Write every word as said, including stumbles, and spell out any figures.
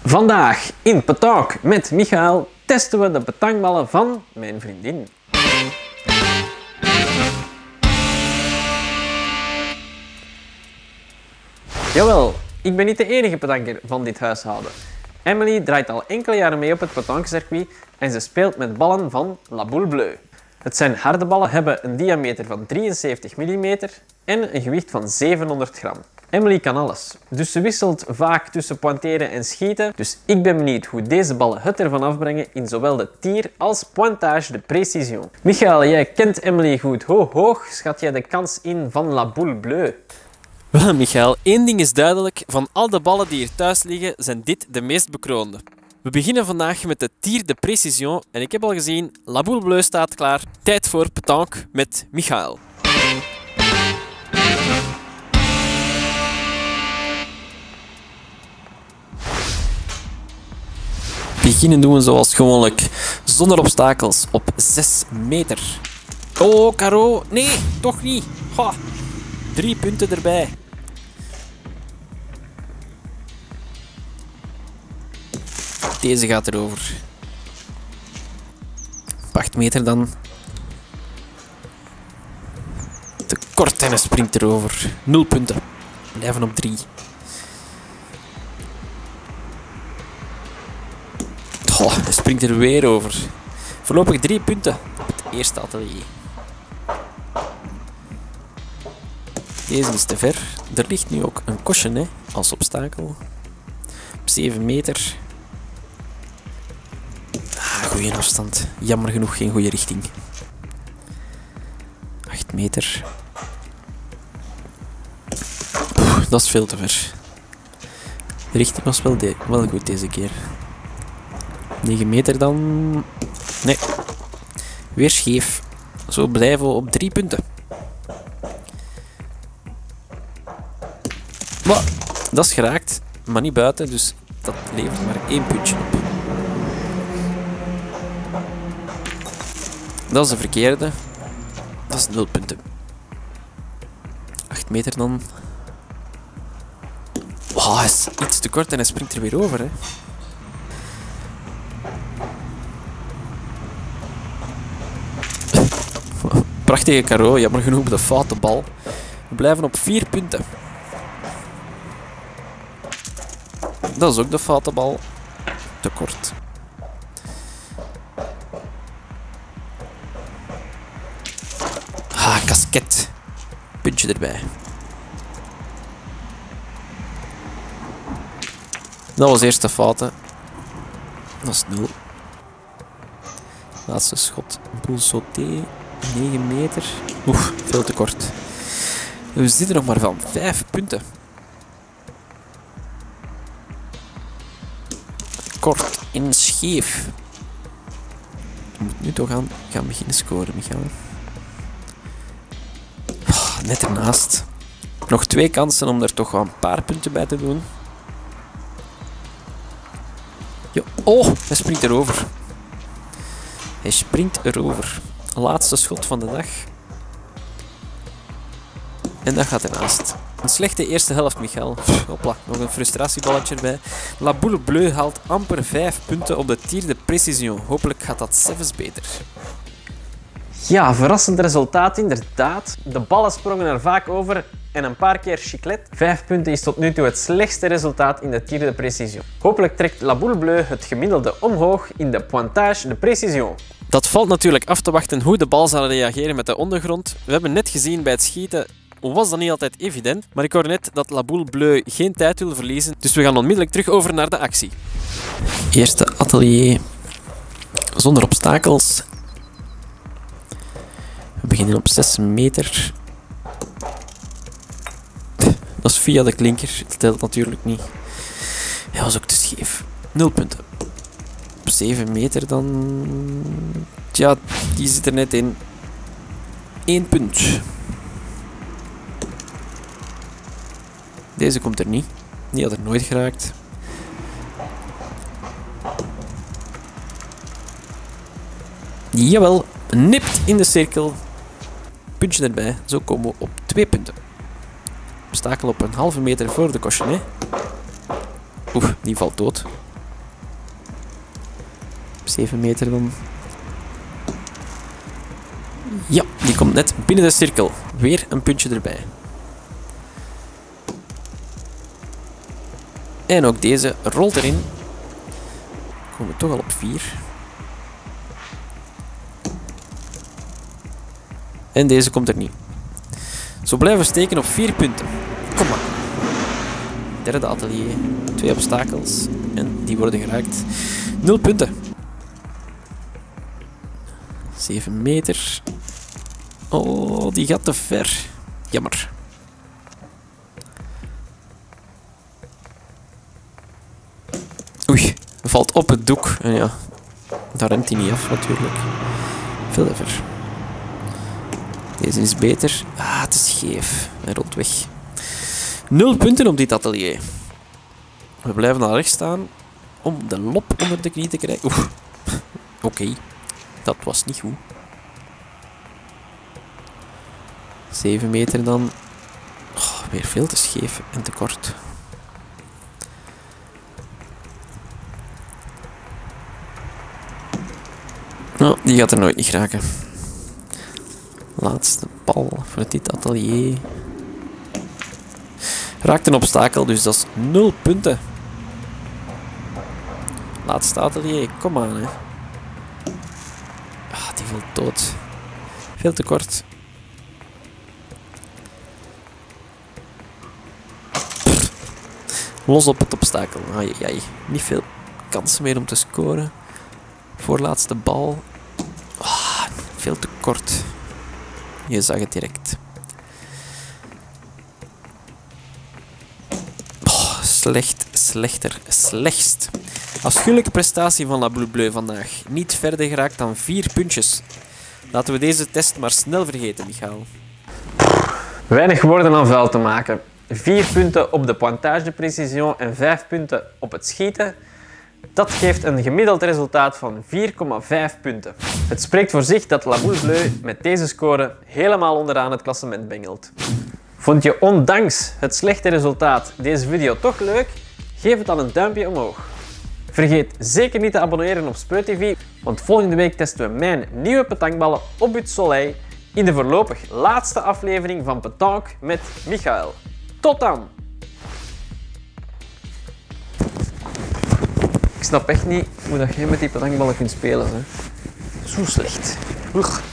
Vandaag in Petanque met Michael testen we de petankballen van mijn vriendin. Jawel, ik ben niet de enige petanker van dit huishouden. Emily draait al enkele jaren mee op het petankcircuit en ze speelt met ballen van La Boule Bleue. Het zijn harde ballen, hebben een diameter van drieënzeventig millimeter en een gewicht van zevenhonderd gram. Emily kan alles, dus ze wisselt vaak tussen pointeren en schieten. Dus ik ben benieuwd hoe deze ballen het ervan afbrengen in zowel de tir als pointage de précision. Michael, jij kent Emily goed. Hoe hoog schat jij de kans in van La Boule Bleue? Wel, Michael, één ding is duidelijk. Van al de ballen die hier thuis liggen, zijn dit de meest bekroonde. We beginnen vandaag met de tir de précision en ik heb al gezien, La Boule Bleue staat klaar. Tijd voor Petanque met Michael. Beginnen doen we zoals gewoonlijk, zonder obstakels, op zes meter. Oh, Caro, nee, toch niet. Ha. Drie punten erbij. Deze gaat erover. Op acht meter dan. Te kort en hij springt erover. Nul punten. Blijven op drie. Oh, hij springt er weer over. Voorlopig drie punten op het eerste atelier. Deze is te ver. Er ligt nu ook een kostje hè, als obstakel. Op zeven meter. Ah, goeie afstand. Jammer genoeg geen goede richting. acht meter. Oeh, dat is veel te ver. De richting was wel, de wel goed deze keer. negen meter dan. Nee. Weer scheef. Zo blijven we op drie punten. Maar, dat is geraakt, maar niet buiten, dus dat levert maar één puntje op. Dat is de verkeerde. Dat is nul punten. acht meter dan. Oh, hij is iets te kort en hij springt er weer over. Hè. Prachtige Caro, jammer genoeg de foute bal. We blijven op vier punten. Dat is ook de foute bal. Te kort. Ah, kasket. Puntje erbij. Dat was eerst de foute. Dat is nul. Laatste schot. Boel sauté. negen meter. Oeh, veel te kort. We zitten nog maar van vijf punten. Kort en scheef. Je moet nu toch gaan, gaan beginnen scoren, Michael. Oh, net ernaast. Nog twee kansen om er toch wel een paar punten bij te doen. Jo. Oh, hij springt erover. Hij springt erover. Laatste schot van de dag. En dat gaat ernaast. Een slechte eerste helft, Michael. Hopla, nog een frustratieballetje erbij. La Boule Bleue haalt amper vijf punten op de tir de précision. Hopelijk gaat dat zelfs beter. Ja, verrassend resultaat inderdaad. De ballen sprongen er vaak over en een paar keer chiclet. Vijf punten is tot nu toe het slechtste resultaat in de tir de précision. Hopelijk trekt La Boule Bleue het gemiddelde omhoog in de pointage de précision. Dat valt natuurlijk af te wachten hoe de bal zal reageren met de ondergrond. We hebben net gezien bij het schieten was dat niet altijd evident, maar ik hoor net dat La Boule Bleue geen tijd wil verliezen, dus we gaan onmiddellijk terug over naar de actie. Eerste atelier zonder obstakels. We beginnen op zes meter. Dat is via de klinker, dat telt natuurlijk niet. Hij was ook te scheef. Nul punten. Op zeven meter dan... Tja, die zit er net in. Eén punt. Deze komt er niet. Die had er nooit geraakt. Jawel, nipt in de cirkel. Puntje erbij. Zo komen we op twee punten. Obstakel op een halve meter voor de Cochenet. Oeh, die valt dood. zeven meter dan. Ja, die komt net binnen de cirkel. Weer een puntje erbij. En ook deze rolt erin. We komen toch al op vier. En deze komt er niet. Zo blijven we steken op vier punten. Kom maar. Derde atelier. Twee obstakels. En die worden geraakt. Nul punten. zeven meter. Oh, die gaat te ver. Jammer. Oei, valt op het doek. En ja, daar remt hij niet af natuurlijk. Veel te ver. Deze is beter. Ah, het is scheef. Hij rolt weg. Nul punten op dit atelier. We blijven naar rechts staan om de lop onder de knie te krijgen. Oeh. Oké. Okay. Dat was niet goed. zeven meter dan. Oh, weer veel te scheef en te kort. Nou, die gaat er nooit niet geraken. Laatste bal voor dit atelier. Raakt een obstakel, dus dat is nul punten. Laatste atelier, kom aan hè. Ah, die valt dood. Veel te kort. Los op het obstakel. Ai, ai. Niet veel kansen meer om te scoren. Voorlaatste bal. Ah, veel te kort. Je zag het direct. Oh, slecht, slechter, slechtst. Afschuwelijke prestatie van La Boule Bleue vandaag. Niet verder geraakt dan vier puntjes. Laten we deze test maar snel vergeten, Michael. Weinig woorden aan vuil te maken. Vier punten op de pointage de précision en vijf punten op het schieten. Dat geeft een gemiddeld resultaat van vier komma vijf punten. Het spreekt voor zich dat La Boule Bleue met deze score helemaal onderaan het klassement bengelt. Vond je ondanks het slechte resultaat deze video toch leuk? Geef het dan een duimpje omhoog. Vergeet zeker niet te abonneren op Speu T V, want volgende week testen we mijn nieuwe petankballen op But Soleil in de voorlopig laatste aflevering van Petanque met Michael. Tot dan! Ik snap echt niet hoe dat jij met die petankballen kunt spelen. Hè. Zo slecht. Ugh.